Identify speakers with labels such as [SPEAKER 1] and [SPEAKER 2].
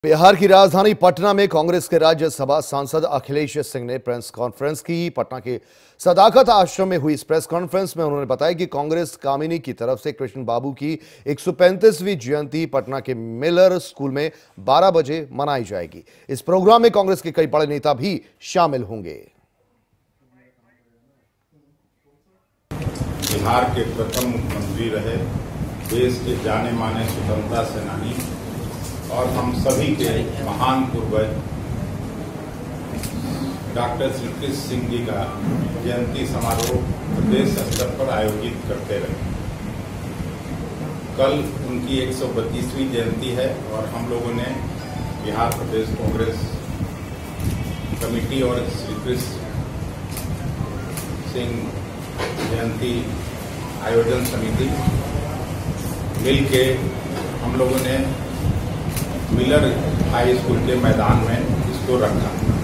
[SPEAKER 1] बिहार की राजधानी पटना में कांग्रेस के राज्यसभा सांसद अखिलेश सिंह ने प्रेस कॉन्फ्रेंस की। पटना के सदाकत आश्रम में हुई इस प्रेस कॉन्फ्रेंस में उन्होंने बताया कि कांग्रेस कामिनी की तरफ से कृष्ण बाबू की 135वीं जयंती पटना के मिलर स्कूल में 12 बजे मनाई जाएगी। इस प्रोग्राम में कांग्रेस के कई बड़े नेता भी शामिल होंगे।
[SPEAKER 2] बिहार के प्रथम मुख्यमंत्री रहे, देश के जाने माने स्वतंत्रता सेनानी और हम सभी के महान पूर्वज डॉक्टर श्री कृष्ण सिंह जी का जयंती समारोह प्रदेश स्तर पर आयोजित करते रहे। कल उनकी 132वीं जयंती है और हम लोगों ने बिहार प्रदेश कांग्रेस कमेटी और श्री कृष्ण सिंह जयंती आयोजन समिति मिलके हम लोगों ने मिलर हाई स्कूल के मैदान में इसको रखा।